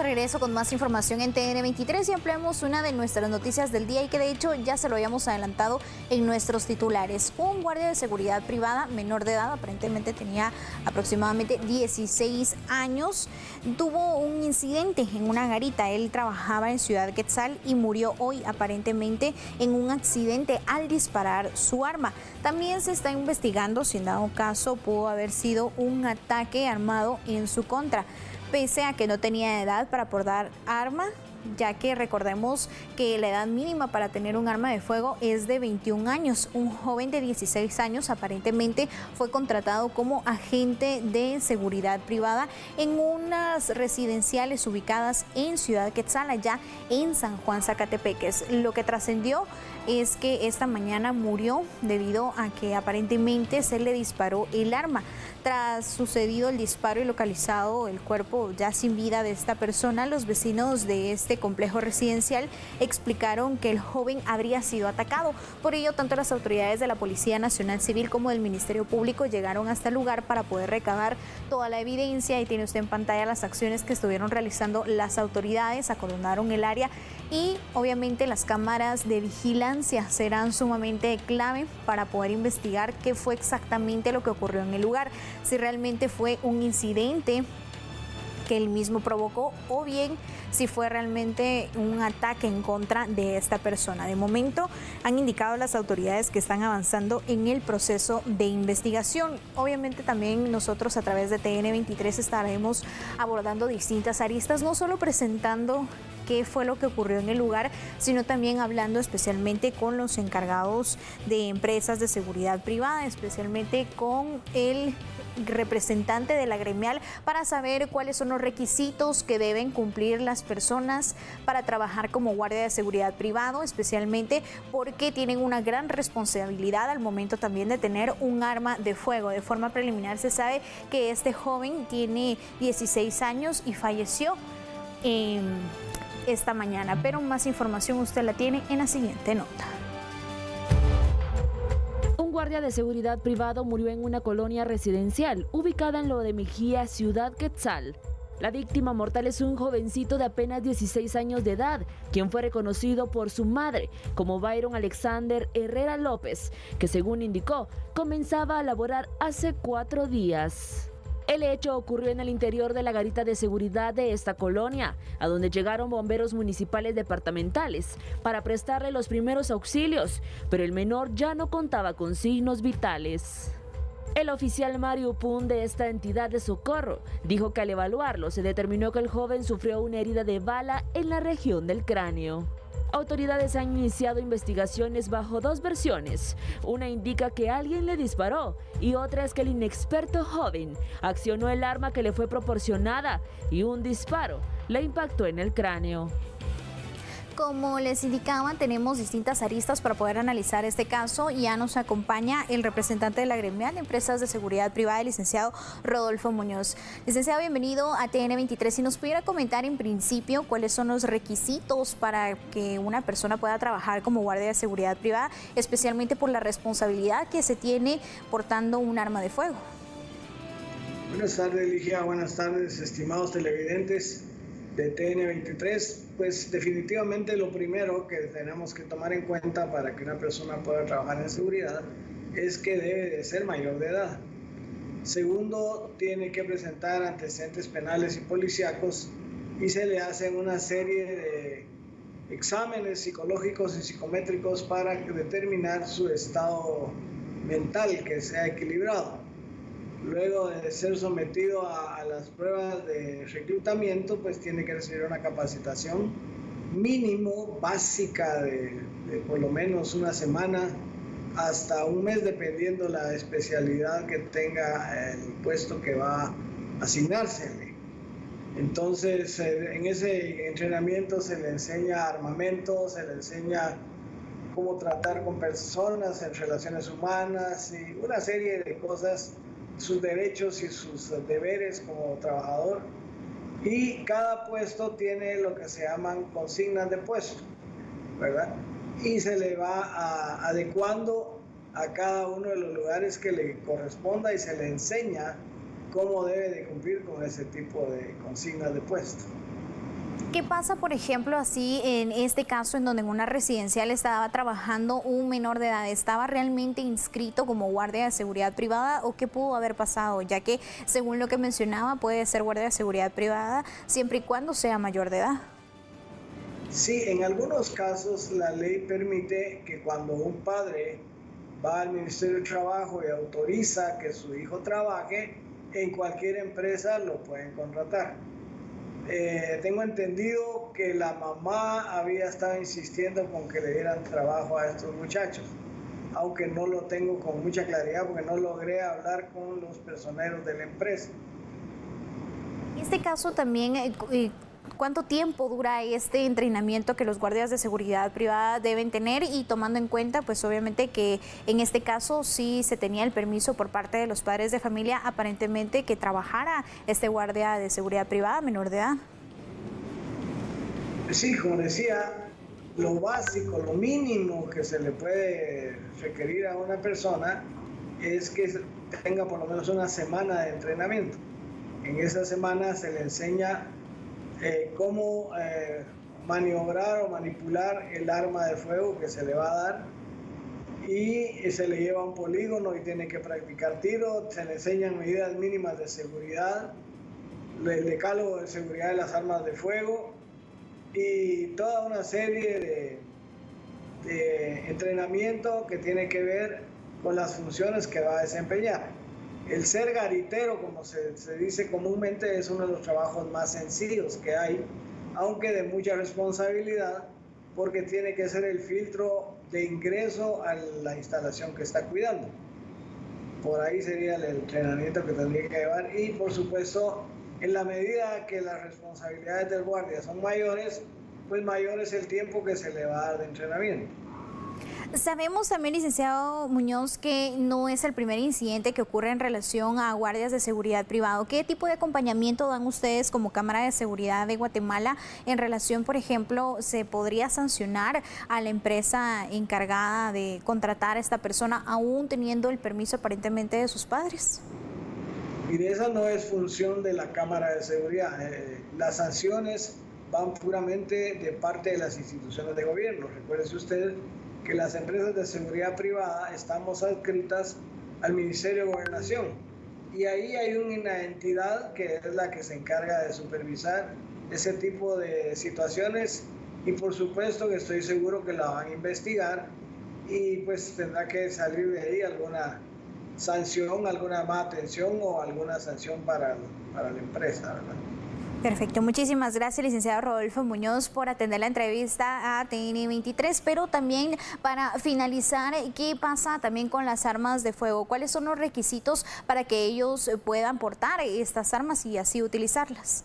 regreso con más información en TN23 y ampliamos una de nuestras noticias del día y que de hecho ya se lo habíamos adelantado en nuestros titulares. Un guardia de seguridad privada menor de edad, aparentemente tenía aproximadamente 16 años, tuvo un incidente en una garita. Él trabajaba en Ciudad Quetzal y murió hoy aparentemente en un accidente al disparar su arma. También se está investigando si en dado caso pudo haber sido un ataque armado en su contra, pese a que no tenía edad para portar arma, ya que recordemos que la edad mínima para tener un arma de fuego es de 21 años. Un joven de 16 años aparentemente fue contratado como agente de seguridad privada en unas residenciales ubicadas en Ciudad Quetzal, allá en San Juan Zacatepeques. Lo que trascendió es que esta mañana murió debido a que aparentemente se le disparó el arma. Tras sucedido el disparo y localizado el cuerpo ya sin vida de esta persona, los vecinos de este complejo residencial explicaron que el joven habría sido atacado. Por ello, tanto las autoridades de la Policía Nacional Civil como del Ministerio Público llegaron hasta el lugar para poder recabar toda la evidencia. Y tiene usted en pantalla las acciones que estuvieron realizando las autoridades, acordonaron el área y obviamente las cámaras de vigilancia serán sumamente clave para poder investigar qué fue exactamente lo que ocurrió en el lugar, si realmente fue un incidente que él mismo provocó o bien si fue realmente un ataque en contra de esta persona. De momento han indicado las autoridades que están avanzando en el proceso de investigación. Obviamente también nosotros a través de TN23 estaremos abordando distintas aristas, no solo presentando qué fue lo que ocurrió en el lugar, sino también hablando especialmente con los encargados de empresas de seguridad privada, especialmente con el representante de la gremial, para saber cuáles son los requisitos que deben cumplir las personas para trabajar como guardia de seguridad privado, especialmente porque tienen una gran responsabilidad al momento también de tener un arma de fuego. De forma preliminar se sabe que este joven tiene 16 años y falleció esta mañana, pero más información usted la tiene en la siguiente nota. Un guardia de seguridad privado murió en una colonia residencial ubicada en Lo de Mejía, Ciudad Quetzal. La víctima mortal es un jovencito de apenas 16 años de edad, quien fue reconocido por su madre como Byron Alexander Herrera López, que según indicó, comenzaba a laborar hace 4 días. El hecho ocurrió en el interior de la garita de seguridad de esta colonia, a donde llegaron bomberos municipales departamentales para prestarle los primeros auxilios, pero el menor ya no contaba con signos vitales. El oficial Mario Pun de esta entidad de socorro dijo que al evaluarlo se determinó que el joven sufrió una herida de bala en la región del cráneo. Autoridades han iniciado investigaciones bajo 2 versiones. Una indica que alguien le disparó y otra es que el inexperto joven accionó el arma que le fue proporcionada y un disparo le impactó en el cráneo. Como les indicaba, tenemos distintas aristas para poder analizar este caso. Ya nos acompaña el representante de la gremial de empresas de seguridad privada, el licenciado Rodolfo Muñoz. Licenciado, bienvenido a TN23. Si nos pudiera comentar en principio cuáles son los requisitos para que una persona pueda trabajar como guardia de seguridad privada, especialmente por la responsabilidad que se tiene portando un arma de fuego. Buenas tardes, Ligia. Buenas tardes, estimados televidentes de TN23. Pues definitivamente lo primero que tenemos que tomar en cuenta para que una persona pueda trabajar en seguridad es que debe de ser mayor de edad. Segundo, tiene que presentar antecedentes penales y policíacos y se le hacen una serie de exámenes psicológicos y psicométricos para determinar su estado mental, que sea equilibrado. Luego de ser sometido a las pruebas de reclutamiento, pues tiene que recibir una capacitación mínimo básica de por lo menos una semana hasta un mes, dependiendo la especialidad que tenga el puesto que va a asignársele. Entonces, en ese entrenamiento se le enseña armamento, se le enseña cómo tratar con personas en relaciones humanas y una serie de cosas, sus derechos y sus deberes como trabajador. Y cada puesto tiene lo que se llaman consignas de puesto, ¿verdad? Y se le va adecuando a cada uno de los lugares que le corresponda y se le enseña cómo debe de cumplir con ese tipo de consignas de puesto. ¿Qué pasa, por ejemplo, así en este caso en donde en una residencial estaba trabajando un menor de edad? ¿Estaba realmente inscrito como guardia de seguridad privada o qué pudo haber pasado? Ya que, según lo que mencionaba, puede ser guardia de seguridad privada siempre y cuando sea mayor de edad. Sí, en algunos casos la ley permite que cuando un padre va al Ministerio de Trabajo y autoriza que su hijo trabaje, en cualquier empresa lo pueden contratar. Tengo entendido que la mamá había estado insistiendo con que le dieran trabajo a estos muchachos, aunque no lo tengo con mucha claridad porque no logré hablar con los personeros de la empresa. En este caso también, ¿cuánto tiempo dura este entrenamiento que los guardias de seguridad privada deben tener? Y tomando en cuenta, pues obviamente que en este caso sí se tenía el permiso por parte de los padres de familia, aparentemente, que trabajara este guardia de seguridad privada menor de edad. Sí, como decía, lo básico, lo mínimo que se le puede requerir a una persona es que tenga por lo menos una semana de entrenamiento. En esa semana se le enseña cómo maniobrar o manipular el arma de fuego que se le va a dar, y se le lleva a un polígono y tiene que practicar tiro, se le enseñan medidas mínimas de seguridad, el decálogo de seguridad de las armas de fuego y toda una serie de entrenamiento que tiene que ver con las funciones que va a desempeñar. El ser garitero, como se dice comúnmente, es uno de los trabajos más sencillos que hay, aunque de mucha responsabilidad, porque tiene que ser el filtro de ingreso a la instalación que está cuidando. Por ahí sería el entrenamiento que tendría que llevar, y por supuesto, en la medida que las responsabilidades del guardia son mayores, pues mayor es el tiempo que se le va a dar de entrenamiento. Sabemos también, licenciado Muñoz, que no es el primer incidente que ocurre en relación a guardias de seguridad privado. ¿Qué tipo de acompañamiento dan ustedes como Cámara de Seguridad de Guatemala en relación, por ejemplo, se podría sancionar a la empresa encargada de contratar a esta persona aún teniendo el permiso aparentemente de sus padres? Mire, esa no es función de la Cámara de Seguridad. Las sanciones van puramente de parte de las instituciones de gobierno. Recuérdese usted que las empresas de seguridad privada estamos adscritas al Ministerio de Gobernación, y ahí hay una entidad que es la que se encarga de supervisar ese tipo de situaciones, y por supuesto que estoy seguro que la van a investigar y pues tendrá que salir de ahí alguna sanción, alguna más atención o alguna sanción para la empresa, ¿verdad? Perfecto, muchísimas gracias, licenciado Rodolfo Muñoz, por atender la entrevista a TN23, pero también para finalizar, ¿qué pasa también con las armas de fuego? ¿Cuáles son los requisitos para que ellos puedan portar estas armas y así utilizarlas?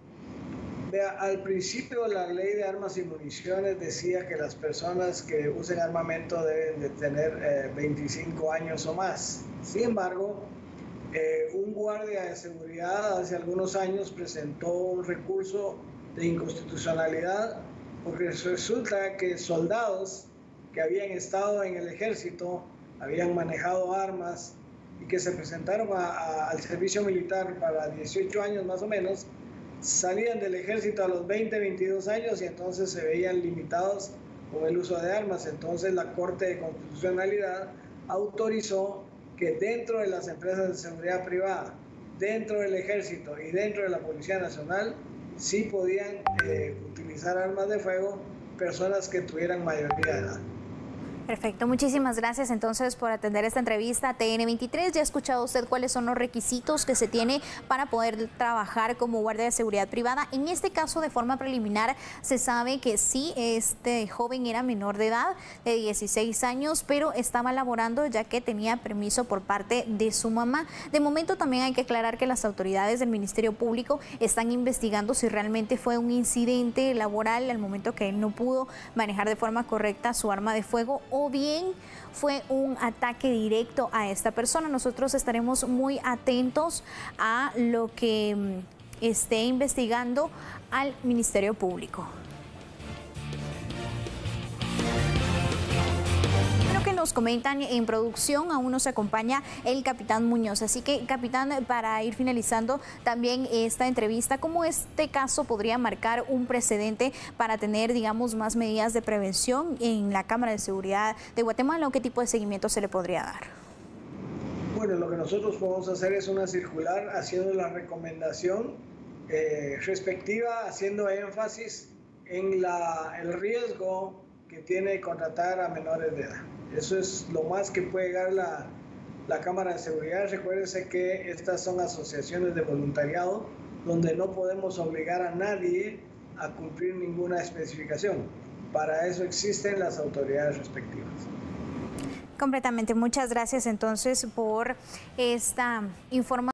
Vea, al principio la ley de armas y municiones decía que las personas que usen armamento deben de tener 25 años o más. Sin embargo, un guardia de seguridad hace algunos años presentó un recurso de inconstitucionalidad porque resulta que soldados que habían estado en el ejército, habían manejado armas y que se presentaron al servicio militar para 18 años más o menos, salían del ejército a los 20, 22 años y entonces se veían limitados con el uso de armas. Entonces la Corte de Constitucionalidad autorizó que dentro de las empresas de seguridad privada, dentro del ejército y dentro de la Policía Nacional, sí podían utilizar armas de fuego personas que tuvieran mayoría de edad. Perfecto, muchísimas gracias entonces por atender esta entrevista a TN23. Ya ha escuchado usted cuáles son los requisitos que se tiene para poder trabajar como guardia de seguridad privada. En este caso, de forma preliminar, se sabe que sí, este joven era menor de edad, de 16 años, pero estaba laborando ya que tenía permiso por parte de su mamá. De momento también hay que aclarar que las autoridades del Ministerio Público están investigando si realmente fue un incidente laboral al momento que él no pudo manejar de forma correcta su arma de fuego, o bien fue un ataque directo a esta persona. Nosotros estaremos muy atentos a lo que esté investigando al Ministerio Público. Lo que nos comentan en producción, aún nos acompaña el capitán Muñoz. Así que, capitán, para ir finalizando también esta entrevista, ¿cómo este caso podría marcar un precedente para tener, digamos, más medidas de prevención en la Cámara de Seguridad de Guatemala, o qué tipo de seguimiento se le podría dar? Bueno, lo que nosotros podemos hacer es una circular haciendo la recomendación respectiva, haciendo énfasis en el riesgo que tiene contratar a menores de edad. Eso es lo más que puede llegar la Cámara de Seguridad. Recuérdense que estas son asociaciones de voluntariado donde no podemos obligar a nadie a cumplir ninguna especificación. Para eso existen las autoridades respectivas. Completamente. Muchas gracias entonces por esta información.